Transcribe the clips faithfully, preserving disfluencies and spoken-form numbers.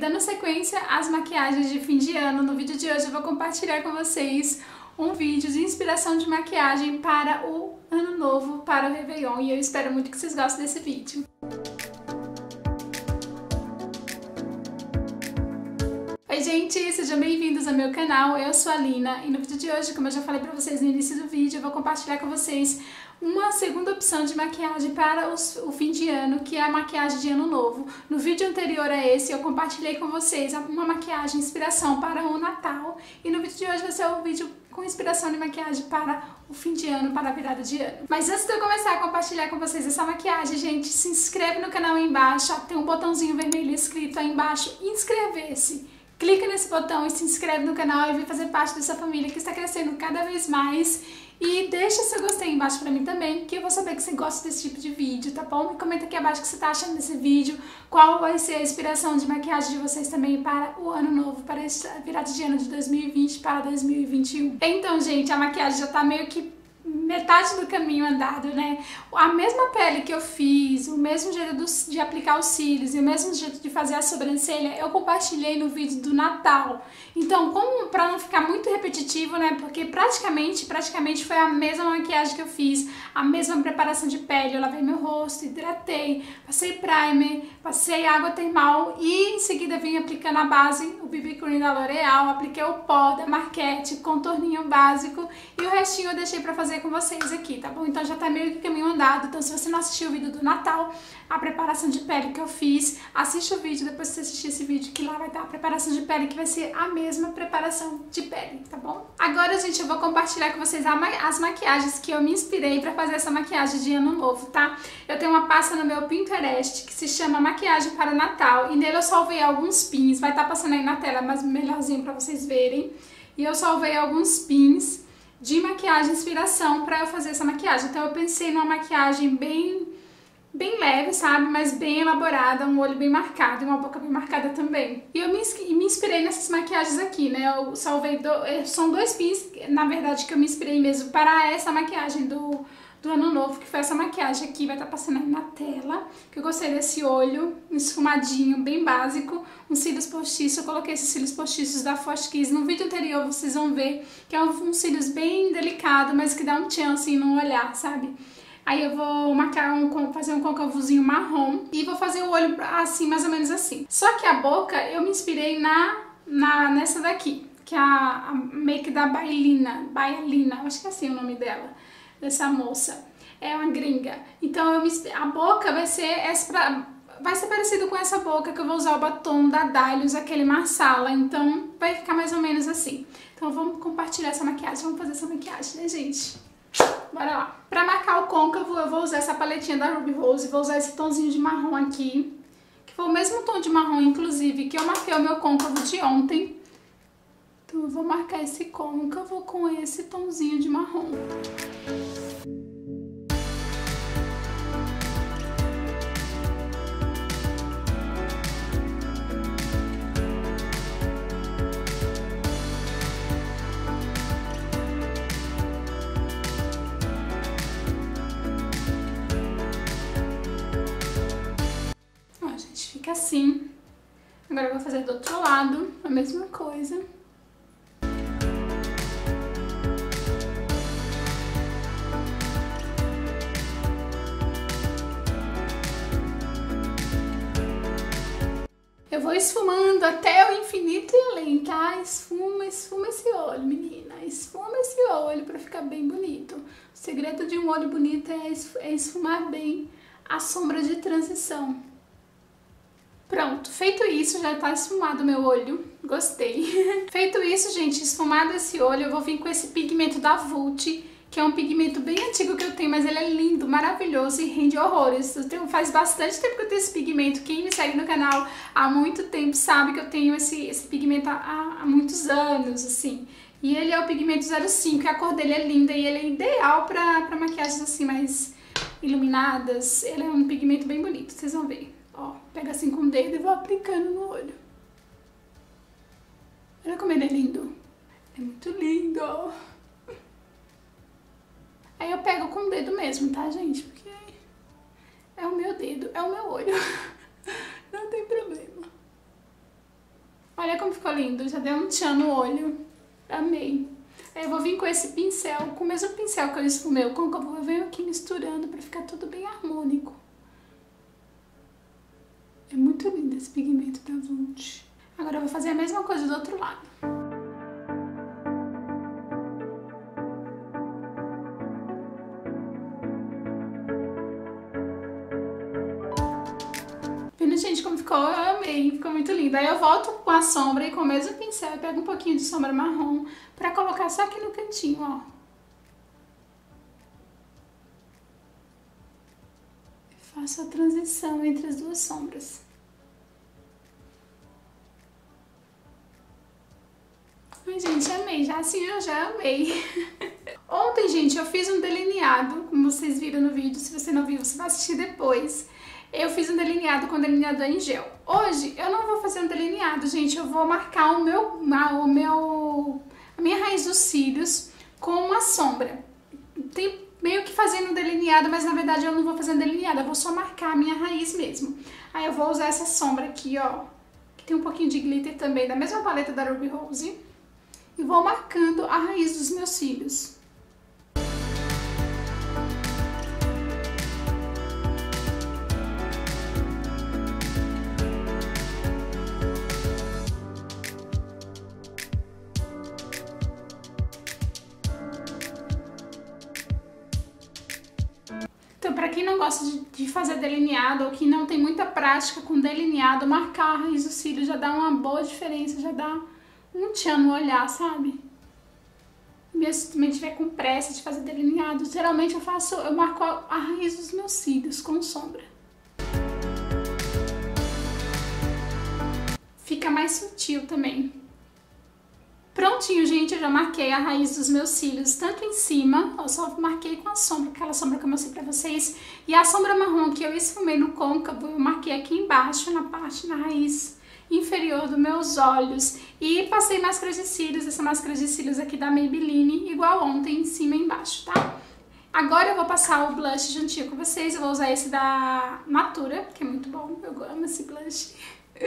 dando sequência às maquiagens de fim de ano, no vídeo de hoje eu vou compartilhar com vocês um vídeo de inspiração de maquiagem para o ano novo, para o Réveillon, e eu espero muito que vocês gostem desse vídeo. Oi gente, sejam bem-vindos ao meu canal, eu sou a Lina e no vídeo de hoje, como eu já falei pra vocês no início do vídeo, eu vou compartilhar com vocês uma segunda opção de maquiagem para os, o fim de ano, que é a maquiagem de ano novo. No vídeo anterior a esse, eu compartilhei com vocês uma maquiagem inspiração para o Natal, e no vídeo de hoje vai ser um vídeo com inspiração de maquiagem para o fim de ano, para a virada de ano. Mas antes de eu começar a compartilhar com vocês essa maquiagem, gente, se inscreve no canal aí embaixo, tem um botãozinho vermelho escrito aí embaixo, inscrever-se. Clica nesse botão e se inscreve no canal e vem fazer parte dessa família que está crescendo cada vez mais. E deixa seu gostei aí embaixo pra mim também, que eu vou saber que você gosta desse tipo de vídeo, tá bom? E comenta aqui abaixo o que você tá achando desse vídeo, qual vai ser a inspiração de maquiagem de vocês também para o ano novo, para a virada de ano de dois mil e vinte para dois mil e vinte e um. Então, gente, a maquiagem já tá meio que metade do caminho andado, né? A mesma pele que eu fiz, o mesmo jeito de aplicar os cílios e o mesmo jeito de fazer a sobrancelha, eu compartilhei no vídeo do Natal. Então, como pra não ficar muito repetitivo, né? Porque praticamente, praticamente foi a mesma maquiagem que eu fiz, a mesma preparação de pele. Eu lavei meu rosto, hidratei, passei primer, passei água termal e em seguida vim aplicando a base, o B B Cream da L'Oreal, apliquei o pó da Marquette, contorninho básico e o restinho eu deixei pra fazer com vocês aqui, tá bom? Então já tá meio que caminho andado. Então se você não assistiu o vídeo do Natal, a preparação de pele que eu fiz, assiste o vídeo depois que você assistir esse vídeo, que lá vai estar a preparação de pele, que vai ser a mesma preparação de pele, tá bom? Agora, gente, eu vou compartilhar com vocês as maquiagens que eu me inspirei pra fazer essa maquiagem de ano novo, tá? Eu tenho uma pasta no meu Pinterest que se chama Maquiagem para o Natal, e nele eu salvei alguns pins, vai estar passando aí na tela, mas melhorzinho pra vocês verem. E eu salvei alguns pins de maquiagem inspiração pra eu fazer essa maquiagem. Então eu pensei numa maquiagem bem, bem leve, sabe? Mas bem elaborada, um olho bem marcado e uma boca bem marcada também. E eu me, me inspirei nessas maquiagens aqui, né? Eu salvei, do, são dois pins, na verdade, que eu me inspirei mesmo para essa maquiagem do, do ano novo, que foi essa maquiagem aqui, vai estar passando aí na tela, que eu gostei desse olho esfumadinho, bem básico, uns cílios postiços. Eu coloquei esses cílios postiços da Fosh Kiss. No vídeo anterior vocês vão ver que é um, um cílios bem delicado, mas que dá um tchan assim no olhar, sabe? Aí eu vou marcar um, fazer um côncavozinho marrom e vou fazer o olho assim, mais ou menos assim. Só que a boca eu me inspirei na, na, nessa daqui, que é a, a make da Bailina, Bailina, acho que é assim o nome dela, dessa moça. É uma gringa. Então eu me, a boca vai ser essa pra, vai ser parecido com essa boca, que eu vou usar o batom da Dylos, aquele Marsala. Então vai ficar mais ou menos assim. Então vamos compartilhar essa maquiagem, vamos fazer essa maquiagem, né, gente? Bora lá. Pra marcar o côncavo, eu vou usar essa paletinha da Ruby Rose, vou usar esse tomzinho de marrom aqui, que foi o mesmo tom de marrom, inclusive, que eu marquei o meu côncavo de ontem. Então eu vou marcar esse côncavo com esse tomzinho de marrom. Fica assim. Agora eu vou fazer do outro lado a mesma coisa. Eu vou esfumando até o infinito e além, tá? Esfuma, esfuma esse olho, menina. Esfuma esse olho pra ficar bem bonito. O segredo de um olho bonito é esfumar bem a sombra de transição. Pronto, feito isso, já tá esfumado o meu olho, gostei. Feito isso, gente, esfumado esse olho, eu vou vir com esse pigmento da Vult, que é um pigmento bem antigo que eu tenho, mas ele é lindo, maravilhoso e rende horrores. Eu tenho, faz bastante tempo que eu tenho esse pigmento, quem me segue no canal há muito tempo sabe que eu tenho esse, esse pigmento há, há muitos anos, assim. E ele é o pigmento zero cinco, e a cor dele é linda e ele é ideal pra, pra maquiagens assim mais iluminadas. Ele é um pigmento bem bonito, vocês vão ver. Ó, pega assim com o dedo e vou aplicando no olho. Olha como ele é lindo. É muito lindo. Aí eu pego com o dedo mesmo, tá, gente? Porque é o meu dedo, é o meu olho. Não tem problema. Olha como ficou lindo, já deu um tchan no olho. Amei. Aí eu vou vir com esse pincel, com o mesmo pincel que eu esfumei o côncavo, eu venho aqui misturando pra ficar tudo bem harmônico. É muito lindo esse pigmento da Vult. Agora eu vou fazer a mesma coisa do outro lado. Vendo, gente, como ficou? Eu amei, ficou muito lindo. Aí eu volto com a sombra e com o mesmo pincel e pego um pouquinho de sombra marrom pra colocar só aqui no cantinho, ó. Faço a transição entre as duas sombras. Ai, gente, amei. Já assim eu já amei. Ontem, gente, eu fiz um delineado, como vocês viram no vídeo. Se você não viu, você vai assistir depois. Eu fiz um delineado com delineador em gel. Hoje, eu não vou fazer um delineado, gente. Eu vou marcar o meu, o meu, a minha raiz dos cílios com uma sombra. Tem meio que fazendo um delineado, mas na verdade eu não vou fazer um delineado. Eu vou só marcar a minha raiz mesmo. Aí eu vou usar essa sombra aqui, ó. Que tem um pouquinho de glitter também, da mesma paleta da Ruby Rose. E vou marcando a raiz dos meus cílios. Então, para quem não gosta de, de fazer delineado ou que não tem muita prática com delineado, marcar a raiz do cílio já dá uma boa diferença, já dá um tchan no olhar, sabe? Mesmo se também tiver com pressa de fazer delineado, geralmente eu faço, eu marco a, a raiz dos meus cílios com sombra. Fica mais sutil também. Prontinho, gente, eu já marquei a raiz dos meus cílios, tanto em cima, eu só marquei com a sombra, aquela sombra que eu mostrei pra vocês, e a sombra marrom que eu esfumei no côncavo, eu marquei aqui embaixo, na parte, na raiz inferior dos meus olhos, e passei máscara de cílios, essa máscara de cílios aqui da Maybelline, igual ontem, em cima e embaixo, tá? Agora eu vou passar o blush juntinho com vocês, eu vou usar esse da Natura, que é muito bom, eu amo esse blush.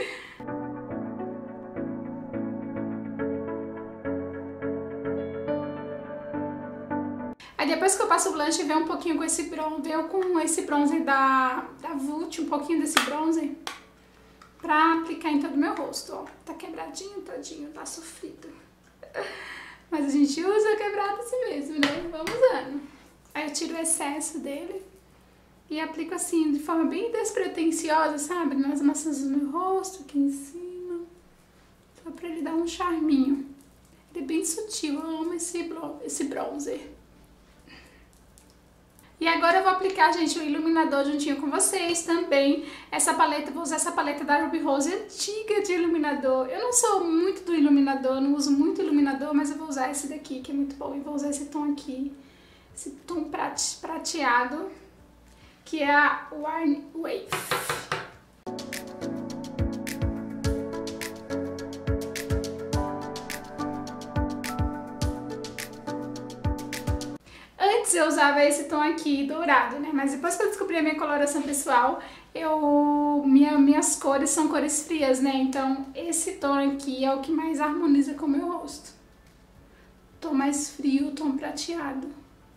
Aí depois que eu passo o blush, venho um pouquinho com esse bronzer, venho com esse bronzer da, da Vult, um pouquinho desse bronzer, pra aplicar em todo o meu rosto, ó. Tá quebradinho, todinho, tá sofrido. Mas a gente usa quebrado assim mesmo, né? Vamos usando. Aí eu tiro o excesso dele e aplico assim, de forma bem despretensiosa, sabe? Nas maçãs do meu rosto, aqui em cima. Só pra ele dar um charminho. Ele é bem sutil, eu amo esse, esse bronzer. E agora eu vou aplicar, gente, o iluminador juntinho com vocês também. Essa paleta, vou usar essa paleta da Ruby Rose antiga de iluminador. Eu não sou muito do iluminador, não uso muito iluminador, mas eu vou usar esse daqui, que é muito bom. E vou usar esse tom aqui, esse tom prate, prateado, que é a Warm Wave. Antes eu usava esse tom aqui, dourado, né? Mas depois que eu descobri a minha coloração pessoal, eu, minha, minhas cores são cores frias, né? Então esse tom aqui é o que mais harmoniza com o meu rosto. Tom mais frio, tom prateado.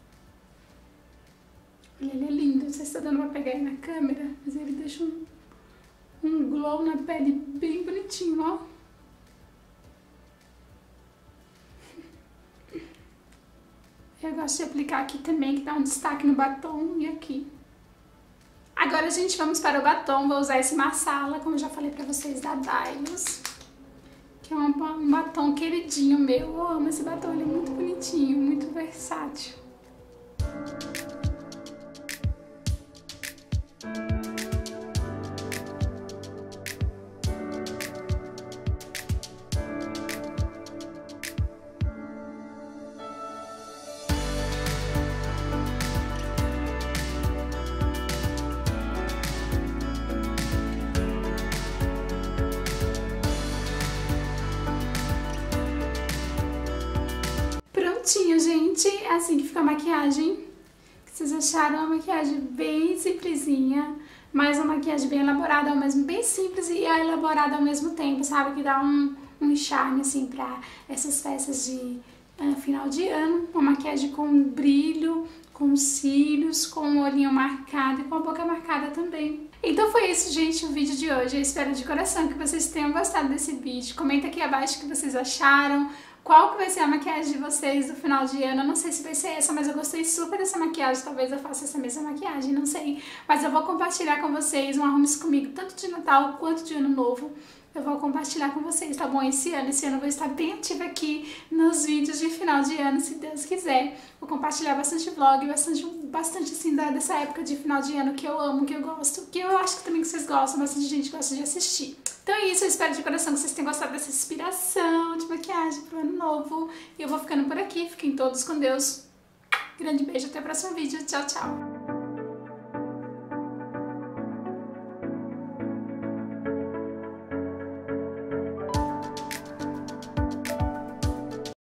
Olha, ele é lindo. Não sei se tá dando pra pegar aí na câmera, mas ele deixa um, um glow na pele bem bonitinho, ó. Eu gosto de aplicar aqui também, que dá um destaque no batom e aqui. Agora, gente, vamos para o batom. Vou usar esse Marsala, como eu já falei pra vocês, da Dylos. Que é um, um batom queridinho meu. Eu amo esse batom, ele é muito bonitinho, muito versátil. Prontinho, gente, é assim que fica a maquiagem. Vocês acharam uma maquiagem bem simplesinha, mas uma maquiagem bem elaborada ao mesmo, bem simples e elaborada ao mesmo tempo, sabe? Que dá um, um charme assim pra essas festas de uh, final de ano. Uma maquiagem com brilho, com cílios, com o olhinho marcado e com a boca marcada também. Então foi isso, gente, o vídeo de hoje. Eu espero de coração que vocês tenham gostado desse vídeo. Comenta aqui abaixo o que vocês acharam. Qual que vai ser a maquiagem de vocês do final de ano? Eu não sei se vai ser essa, mas eu gostei super dessa maquiagem. Talvez eu faça essa mesma maquiagem, não sei. Mas eu vou compartilhar com vocês um Arrume-se Comigo, tanto de Natal quanto de Ano Novo. Eu vou compartilhar com vocês, tá bom? Esse ano, esse ano eu vou estar bem ativa aqui nos vídeos de final de ano, se Deus quiser. Vou compartilhar bastante vlog, bastante, bastante assim, dessa época de final de ano que eu amo, que eu gosto, que eu acho que também que vocês gostam, bastante gente gosta de assistir. Então é isso, eu espero de coração que vocês tenham gostado dessa inspiração de maquiagem pro ano novo. E eu vou ficando por aqui, fiquem todos com Deus. Grande beijo, até o próximo vídeo. Tchau, tchau!